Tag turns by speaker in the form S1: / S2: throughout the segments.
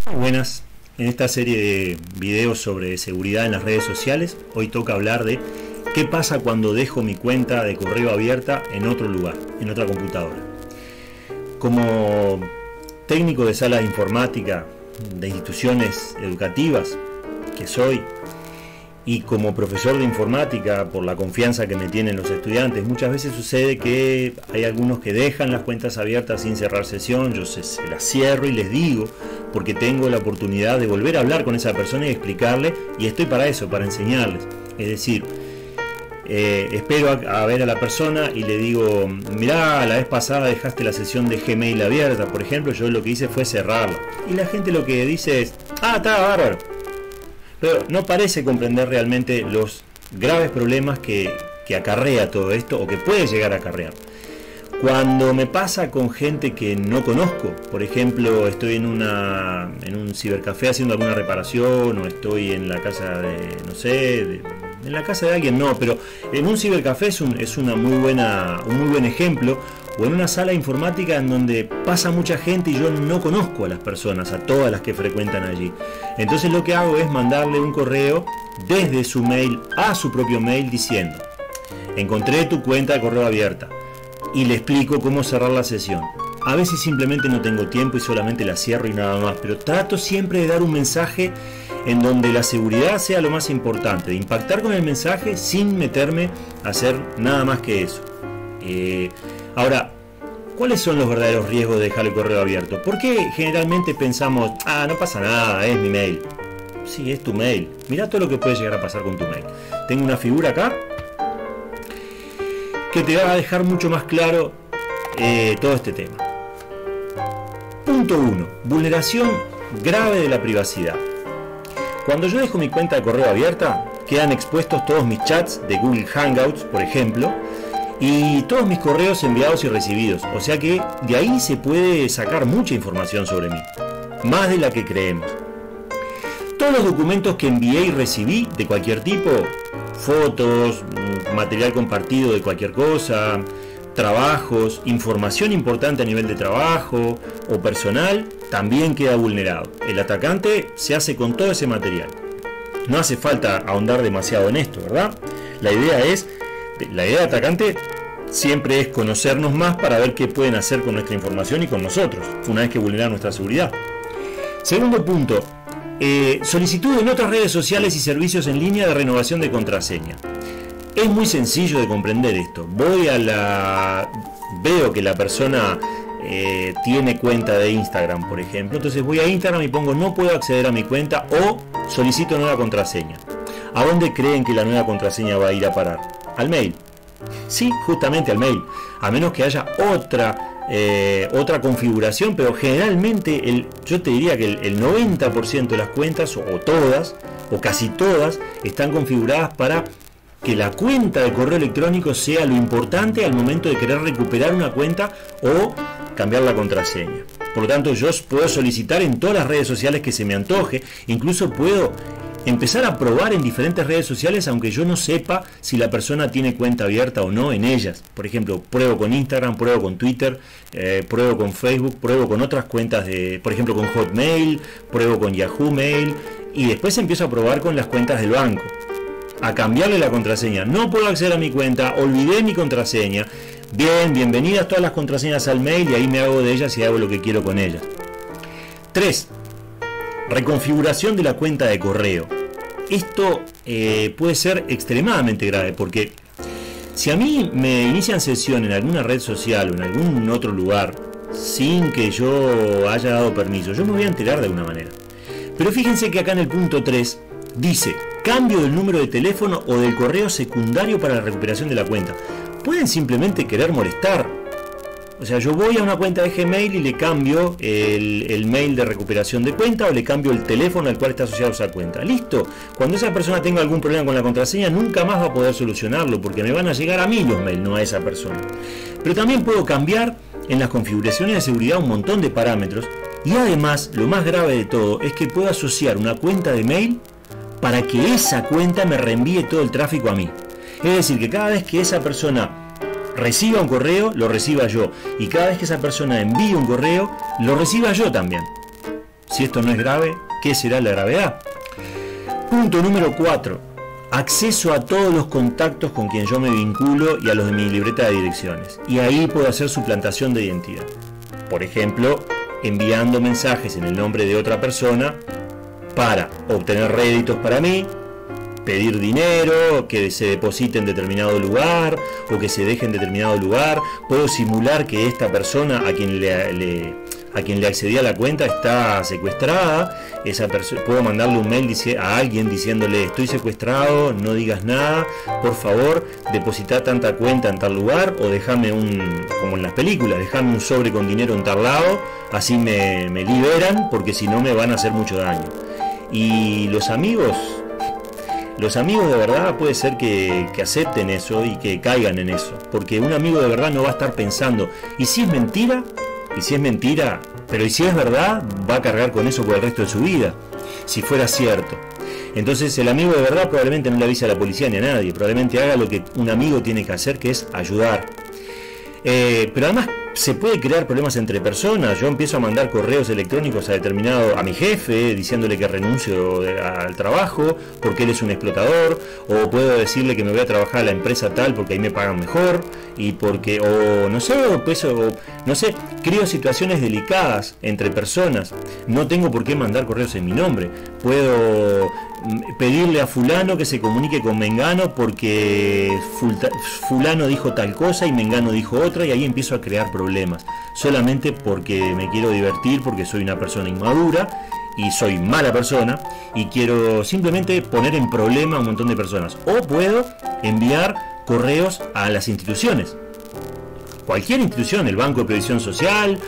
S1: Buenas, en esta serie de videos sobre seguridad en las redes sociales, hoy toca hablar de qué pasa cuando dejo mi cuenta de correo abierta en otro lugar, en otra computadora. Como técnico de salas de informática de instituciones educativas que soy, y como profesor de informática, por la confianza que me tienen los estudiantes, muchas veces sucede que hay algunos que dejan las cuentas abiertas sin cerrar sesión. Yo se las cierro y les digo, porque tengo la oportunidad de volver a hablar con esa persona y explicarle, y estoy para eso, para enseñarles. Es decir, espero a ver a la persona y le digo: mirá, la vez pasada dejaste la sesión de Gmail abierta, por ejemplo. Yo lo que hice fue cerrarla. Y la gente lo que dice es: ah, está bárbaro. Pero no parece comprender realmente los graves problemas que acarrea todo esto, o que puede llegar a acarrear. Cuando me pasa con gente que no conozco, por ejemplo, estoy en un cibercafé haciendo alguna reparación, o estoy en la casa de, no sé, en la casa de alguien, no, pero en un cibercafé es un muy buen ejemplo, o en una sala informática en donde pasa mucha gente y yo no conozco a las personas, a todas las que frecuentan allí. Entonces lo que hago es mandarle un correo desde su mail a su propio mail diciendo: encontré tu cuenta de correo abierta, y le explico cómo cerrar la sesión. A veces simplemente no tengo tiempo y solamente la cierro y nada más, pero trato siempre de dar un mensaje en donde la seguridad sea lo más importante, de impactar con el mensaje sin meterme a hacer nada más que eso. Ahora, ¿cuáles son los verdaderos riesgos de dejar el correo abierto? ¿Por qué generalmente pensamos: ah, no pasa nada, es mi mail? Sí, es tu mail. Mirá todo lo que puede llegar a pasar con tu mail. Tengo una figura acá que te va a dejar mucho más claro todo este tema. Punto 1. Vulneración grave de la privacidad. Cuando yo dejo mi cuenta de correo abierta, quedan expuestos todos mis chats de Google Hangouts, por ejemplo, y todos mis correos enviados y recibidos. O sea que de ahí se puede sacar mucha información sobre mí, más de la que creemos. Todos los documentos que envié y recibí de cualquier tipo, fotos, material compartido de cualquier cosa, trabajos, información importante a nivel de trabajo o personal, también queda vulnerado. El atacante se hace con todo ese material. No hace falta ahondar demasiado en esto, ¿verdad? La idea del atacante siempre es conocernos más para ver qué pueden hacer con nuestra información y con nosotros, una vez que vulneran nuestra seguridad. Segundo punto, solicitud en otras redes sociales y servicios en línea de renovación de contraseña. Es muy sencillo de comprender esto. Veo que la persona tiene cuenta de Instagram, por ejemplo. Entonces voy a Instagram y pongo: no puedo acceder a mi cuenta, o solicito nueva contraseña. ¿A dónde creen que la nueva contraseña va a ir a parar? Al mail. Sí, justamente al mail. A menos que haya otra configuración, pero generalmente yo te diría que el 90% de las cuentas, o todas, o casi todas, están configuradas para que la cuenta de correo electrónico sea lo importante al momento de querer recuperar una cuenta o cambiar la contraseña. Por lo tanto, yo puedo solicitar en todas las redes sociales que se me antoje. Incluso puedo empezar a probar en diferentes redes sociales, aunque yo no sepa si la persona tiene cuenta abierta o no en ellas. Por ejemplo, pruebo con Instagram, pruebo con Twitter, pruebo con Facebook, pruebo con otras cuentas por ejemplo con Hotmail, pruebo con Yahoo Mail, y después empiezo a probar con las cuentas del banco, a cambiarle la contraseña. No puedo acceder a mi cuenta, olvidé mi contraseña. Bien, bienvenidas todas las contraseñas al mail, y ahí me hago de ellas y hago lo que quiero con ellas. 3. Reconfiguración de la cuenta de correo. Esto puede ser extremadamente grave, porque si a mí me inician sesión en alguna red social o en algún otro lugar sin que yo haya dado permiso, yo me voy a enterar de alguna manera. Pero fíjense que acá en el punto 3 dice: cambio del número de teléfono o del correo secundario para la recuperación de la cuenta. Pueden simplemente querer molestar. O sea, yo voy a una cuenta de Gmail y le cambio el mail de recuperación de cuenta, o le cambio el teléfono al cual está asociado esa cuenta. Listo. Cuando esa persona tenga algún problema con la contraseña, nunca más va a poder solucionarlo, porque me van a llegar a mí los mails, no a esa persona. Pero también puedo cambiar en las configuraciones de seguridad un montón de parámetros, y además, lo más grave de todo, es que puedo asociar una cuenta de mail para que esa cuenta me reenvíe todo el tráfico a mí. Es decir, que cada vez que esa persona reciba un correo, lo reciba yo, y cada vez que esa persona envíe un correo, lo reciba yo también. Si esto no es grave, ¿qué será la gravedad? Punto número 4. Acceso a todos los contactos con quien yo me vinculo y a los de mi libreta de direcciones. Y ahí puedo hacer suplantación de identidad. Por ejemplo, enviando mensajes en el nombre de otra persona para obtener réditos para mí, pedir dinero, que se deposite en determinado lugar o que se deje en determinado lugar. Puedo simular que esta persona a quien le accedí a la cuenta está secuestrada. Puedo mandarle un mail a alguien diciéndole: estoy secuestrado, no digas nada, por favor deposita tanta cuenta en tal lugar, o déjame como en las películas, déjame un sobre con dinero en tal lado, así me liberan, porque si no me van a hacer mucho daño. Y los amigos de verdad puede ser que acepten eso y que caigan en eso, porque un amigo de verdad no va a estar pensando: ¿y si es mentira? Y si es mentira, pero y si es verdad, va a cargar con eso por el resto de su vida, si fuera cierto. Entonces el amigo de verdad probablemente no le avise a la policía ni a nadie, probablemente haga lo que un amigo tiene que hacer, que es ayudar. Pero además se puede crear problemas entre personas. Yo empiezo a mandar correos electrónicos a mi jefe diciéndole que renuncio al trabajo porque él es un explotador, o puedo decirle que me voy a trabajar a la empresa tal porque ahí me pagan mejor, y porque, no sé, creo situaciones delicadas entre personas. No tengo por qué mandar correos en mi nombre. Puedo pedirle a fulano que se comunique con Mengano porque fulano dijo tal cosa y Mengano dijo otra, y ahí empiezo a crear problemas solamente porque me quiero divertir, porque soy una persona inmadura y soy mala persona y quiero simplemente poner en problema a un montón de personas. O puedo enviar correos a las instituciones, cualquier institución, el Banco de Previsión Social,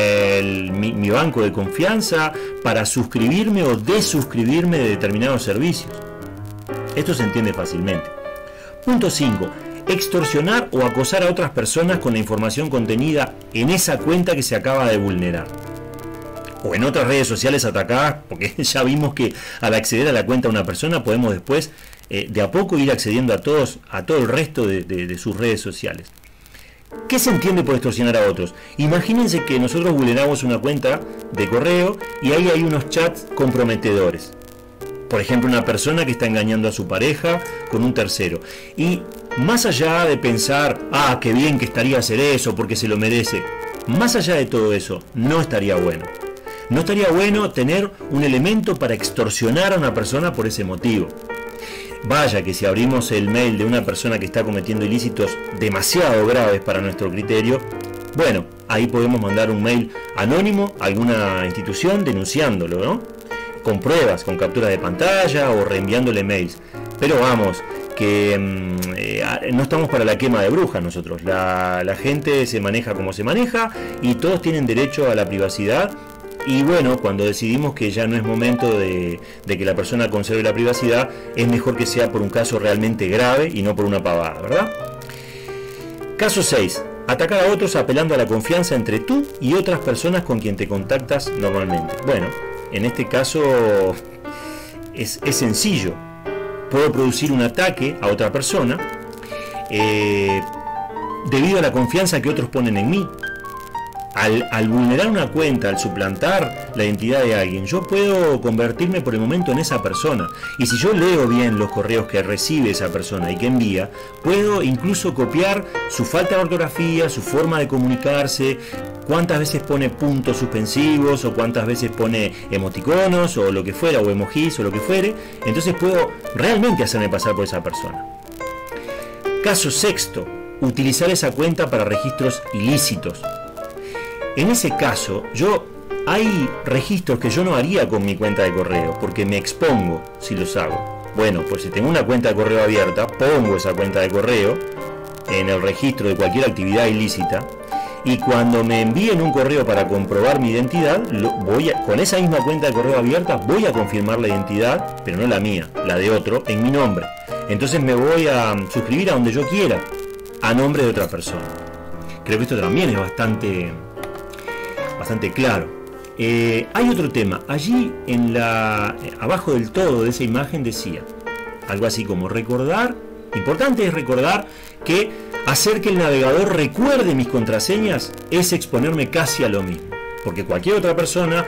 S1: mi banco de confianza, para suscribirme o desuscribirme de determinados servicios. Esto se entiende fácilmente. Punto 5. Extorsionar o acosar a otras personas con la información contenida en esa cuenta que se acaba de vulnerar, o en otras redes sociales atacadas, porque ya vimos que al acceder a la cuenta de una persona podemos después de a poco ir accediendo a todo el resto de sus redes sociales. ¿Qué se entiende por extorsionar a otros? Imagínense que nosotros vulneramos una cuenta de correo y ahí hay unos chats comprometedores. Por ejemplo, una persona que está engañando a su pareja con un tercero. Y más allá de pensar: qué bien que estaría hacer eso porque se lo merece, más allá de todo eso, no estaría bueno. No estaría bueno tener un elemento para extorsionar a una persona por ese motivo. Vaya que si abrimos el mail de una persona que está cometiendo ilícitos demasiado graves para nuestro criterio, bueno, ahí podemos mandar un mail anónimo a alguna institución denunciándolo, ¿no? Con pruebas, con captura de pantalla o reenviándole mails. Pero vamos, que no estamos para la quema de brujas nosotros. La gente se maneja como se maneja y todos tienen derecho a la privacidad. Y bueno, cuando decidimos que ya no es momento de que la persona conserve la privacidad, es mejor que sea por un caso realmente grave y no por una pavada, ¿verdad? Caso 6. Atacar a otros apelando a la confianza entre tú y otras personas con quien te contactas normalmente. Bueno, en este caso es sencillo. Puedo producir un ataque a otra persona debido a la confianza que otros ponen en mí. Al vulnerar una cuenta, al suplantar la identidad de alguien, yo puedo convertirme por el momento en esa persona. Y si yo leo bien los correos que recibe esa persona y que envía, puedo incluso copiar su falta de ortografía, su forma de comunicarse, cuántas veces pone puntos suspensivos o cuántas veces pone emoticonos o lo que fuera, o emojis o lo que fuere. Entonces puedo realmente hacerme pasar por esa persona. Caso 6. Utilizar esa cuenta para registros ilícitos. En ese caso, hay registros que yo no haría con mi cuenta de correo, porque me expongo si los hago. Bueno, pues si tengo una cuenta de correo abierta, pongo esa cuenta de correo en el registro de cualquier actividad ilícita, y cuando me envíen un correo para comprobar mi identidad, con esa misma cuenta de correo abierta voy a confirmar la identidad, pero no la mía, la de otro, en mi nombre. Entonces me voy a suscribir a donde yo quiera, a nombre de otra persona. Creo que esto también es bastante claro. Hay otro tema. Allí abajo del todo de esa imagen decía algo así como: importante es recordar que hacer que el navegador recuerde mis contraseñas es exponerme casi a lo mismo, porque cualquier otra persona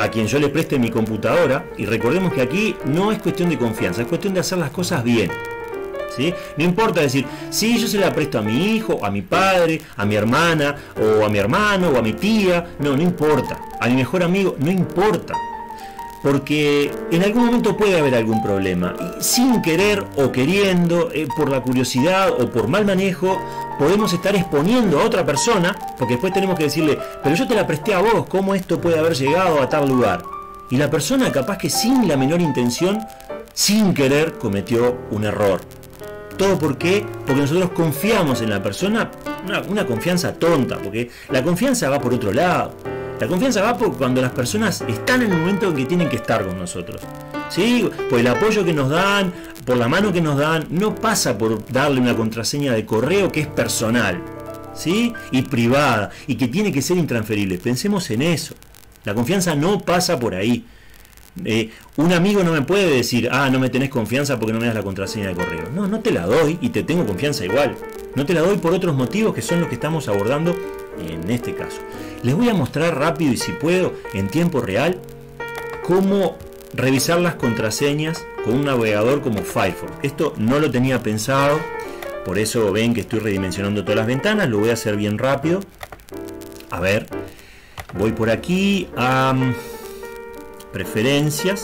S1: a quien yo le preste mi computadora, y recordemos que aquí no es cuestión de confianza, es cuestión de hacer las cosas bien. ¿Sí? No importa decir, sí, yo se la presto a mi hijo, a mi padre, a mi hermana, o a mi hermano, o a mi tía. No, no importa. A mi mejor amigo, no importa. Porque en algún momento puede haber algún problema. Y sin querer o queriendo, por la curiosidad o por mal manejo, podemos estar exponiendo a otra persona, porque después tenemos que decirle, pero yo te la presté a vos, ¿cómo esto puede haber llegado a tal lugar? Y la persona capaz que sin la menor intención, sin querer, cometió un error. ¿Todo por qué? Porque nosotros confiamos en la persona, una confianza tonta, porque la confianza va por otro lado. La confianza va por cuando las personas están en el momento en que tienen que estar con nosotros. ¿Sí? Por el apoyo que nos dan, por la mano que nos dan, no pasa por darle una contraseña de correo que es personal, ¿sí? Y privada, y que tiene que ser intransferible. Pensemos en eso. La confianza no pasa por ahí. Un amigo no me puede decir, no me tenés confianza porque no me das la contraseña de correo. No, no te la doy y te tengo confianza igual. No te la doy por otros motivos que son los que estamos abordando en este caso. Les voy a mostrar rápido y si puedo, en tiempo real, cómo revisar las contraseñas con un navegador como Firefox. Esto no lo tenía pensado, por eso ven que estoy redimensionando todas las ventanas. Lo voy a hacer bien rápido. A ver, voy por aquí a preferencias,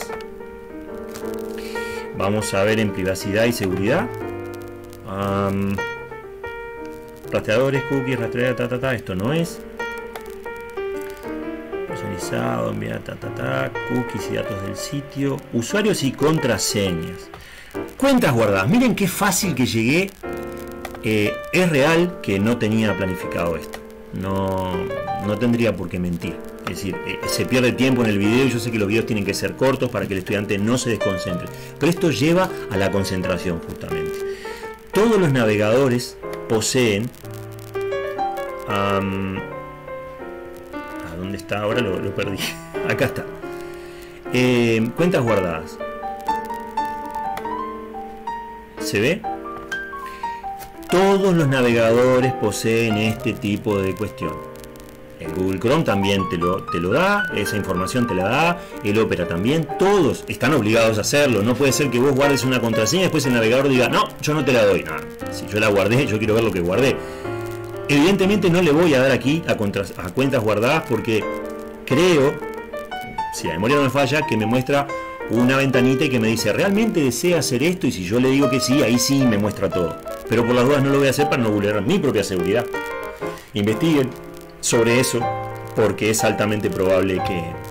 S1: vamos a ver en privacidad y seguridad, rastreadores, cookies, rastreador, esto no es personalizado, enviar, cookies y datos del sitio, usuarios y contraseñas, cuentas guardadas. Miren qué fácil que llegué. Es real que no tenía planificado esto, no tendría por qué mentir. Es decir, se pierde tiempo en el video y yo sé que los videos tienen que ser cortos para que el estudiante no se desconcentre. Pero esto lleva a la concentración justamente. Todos los navegadores poseen... ¿A dónde está? Ahora lo perdí. Acá está. Cuentas guardadas. ¿Se ve? Todos los navegadores poseen este tipo de cuestión. El Google Chrome también te lo da, esa información te la da, el Opera también, todos están obligados a hacerlo. No puede ser que vos guardes una contraseña y después el navegador diga, no, yo no te la doy. No, si yo la guardé, yo quiero ver lo que guardé. Evidentemente no le voy a dar aquí a cuentas guardadas porque creo, si la memoria no me falla, que me muestra una ventanita y que me dice, ¿realmente desea hacer esto? Y si yo le digo que sí, ahí sí me muestra todo. Pero por las dudas no lo voy a hacer para no vulnerar mi propia seguridad. Investiguen sobre eso porque es altamente probable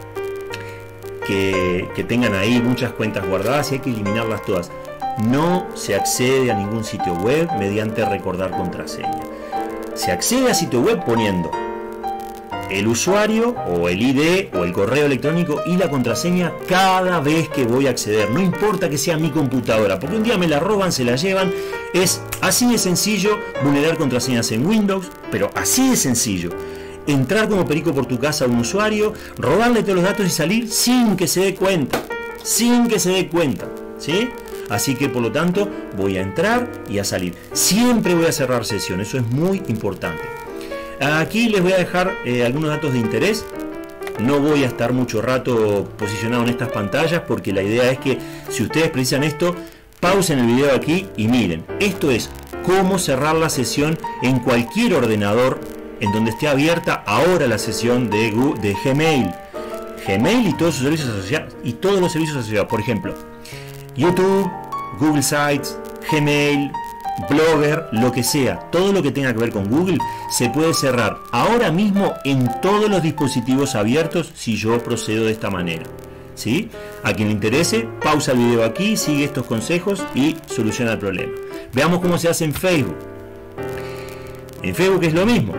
S1: que tengan ahí muchas cuentas guardadas y hay que eliminarlas todas. No se accede a ningún sitio web mediante recordar contraseña. Se accede a sitio web poniendo el usuario o el ID o el correo electrónico y la contraseña cada vez que voy a acceder. No importa que sea mi computadora, porque un día me la roban, se la llevan. Es así de sencillo vulnerar contraseñas en Windows, pero así de sencillo. Entrar como perico por tu casa a un usuario, robarle todos los datos y salir sin que se dé cuenta. Sin que se dé cuenta, ¿sí? Así que por lo tanto voy a entrar y a salir. Siempre voy a cerrar sesión, eso es muy importante. Aquí les voy a dejar algunos datos de interés. No voy a estar mucho rato posicionado en estas pantallas porque la idea es que si ustedes precisan esto, pausen el video aquí y miren. Esto es cómo cerrar la sesión en cualquier ordenador en donde esté abierta ahora la sesión de Gmail. Gmail y todos sus servicios asociados. Y todos los servicios asociados. Por ejemplo, YouTube, Google Sites, Gmail, Blogger, lo que sea, todo lo que tenga que ver con Google se puede cerrar ahora mismo en todos los dispositivos abiertos si yo procedo de esta manera, ¿sí? A quien le interese, pausa el video aquí, sigue estos consejos y soluciona el problema. Veamos cómo se hace en Facebook. En Facebook es lo mismo.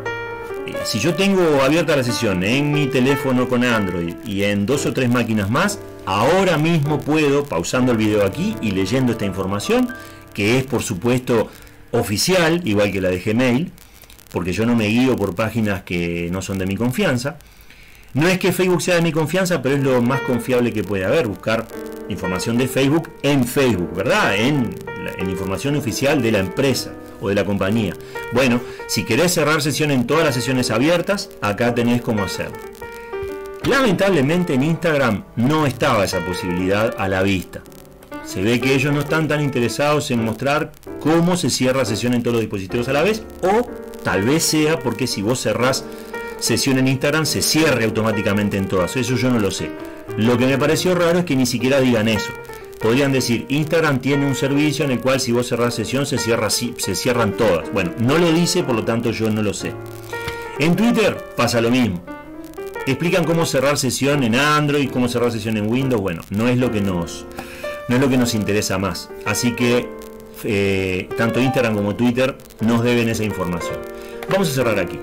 S1: Si yo tengo abierta la sesión en mi teléfono con Android y en 2 o 3 máquinas más, ahora mismo puedo, pausando el video aquí y leyendo esta información, que es por supuesto oficial, igual que la de Gmail, porque yo no me guío por páginas que no son de mi confianza. No es que Facebook sea de mi confianza, pero es lo más confiable que puede haber, buscar información de Facebook en Facebook, ¿verdad? En información oficial de la empresa o de la compañía. Bueno, si querés cerrar sesión en todas las sesiones abiertas, acá tenés cómo hacerlo. Lamentablemente en Instagram no estaba esa posibilidad a la vista. Se ve que ellos no están tan interesados en mostrar cómo se cierra sesión en todos los dispositivos a la vez, o tal vez sea porque si vos cerrás sesión en Instagram se cierre automáticamente en todas. Eso yo no lo sé. Lo que me pareció raro es que ni siquiera digan eso. Podrían decir, Instagram tiene un servicio en el cual si vos cerrás sesión se cierran todas. Bueno, no lo dice, por lo tanto yo no lo sé. En Twitter pasa lo mismo. Explican cómo cerrar sesión en Android, cómo cerrar sesión en Windows. Bueno, no es lo que nos interesa más. Así que tanto Instagram como Twitter nos deben esa información. Vamos a cerrar aquí.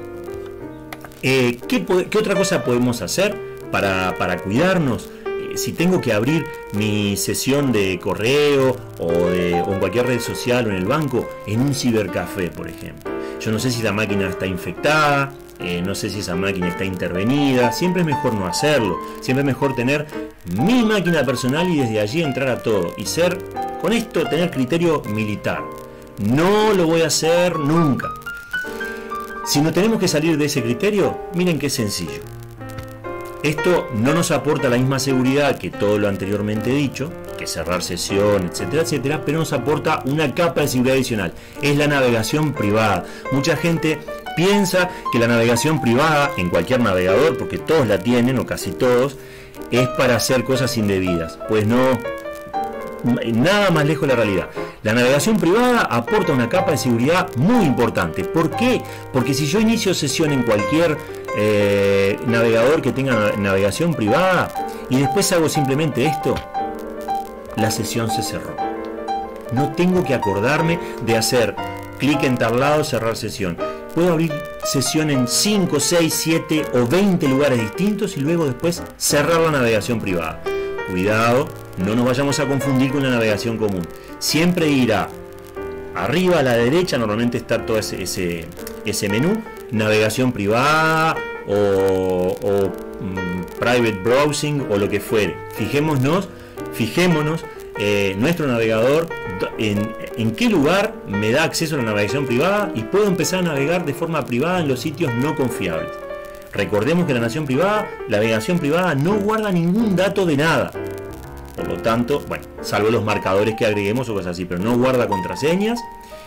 S1: ¿Qué otra cosa podemos hacer para cuidarnos? Si tengo que abrir mi sesión de correo o en cualquier red social o en el banco, en un cibercafé, por ejemplo. Yo no sé si la máquina está infectada, no sé si esa máquina está intervenida. Siempre es mejor no hacerlo. Siempre es mejor tener mi máquina personal y desde allí entrar a todo. Y con esto, tener criterio militar. No lo voy a hacer nunca. Si no tenemos que salir de ese criterio, miren qué sencillo. Esto no nos aporta la misma seguridad que todo lo anteriormente dicho, que cerrar sesión, etcétera, etcétera, pero nos aporta una capa de seguridad adicional. Es la navegación privada. Mucha gente piensa que la navegación privada en cualquier navegador, porque todos la tienen o casi todos, es para hacer cosas indebidas. Pues no, nada más lejos de la realidad. La navegación privada aporta una capa de seguridad muy importante. ¿Por qué? Porque si yo inicio sesión en cualquier navegador que tenga navegación privada y después hago simplemente esto, la sesión se cerró. No tengo que acordarme de hacer clic en tal lado, cerrar sesión. Puedo abrir sesión en 5, 6, 7 o 20 lugares distintos y luego después cerrar la navegación privada. Cuidado, no nos vayamos a confundir con la navegación común. Siempre irá arriba a la derecha, normalmente está todo ese menú, navegación privada o private browsing o lo que fuere. Fijémonos nuestro navegador en qué lugar me da acceso a la navegación privada y puedo empezar a navegar de forma privada en los sitios no confiables. Recordemos que la navegación privada no guarda ningún dato de nada. Por lo tanto, bueno, salvo los marcadores que agreguemos o cosas así, pero no guarda contraseñas,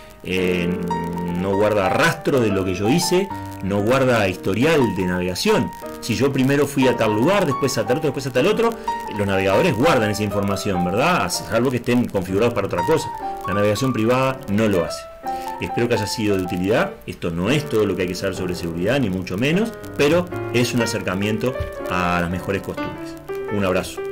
S1: no guarda rastro de lo que yo hice, no guarda historial de navegación. Si yo primero fui a tal lugar, después a tal otro, después a tal otro, los navegadores guardan esa información, ¿verdad? Salvo que estén configurados para otra cosa. La navegación privada no lo hace. Espero que haya sido de utilidad. Esto no es todo lo que hay que saber sobre seguridad, ni mucho menos, pero es un acercamiento a las mejores costumbres. Un abrazo.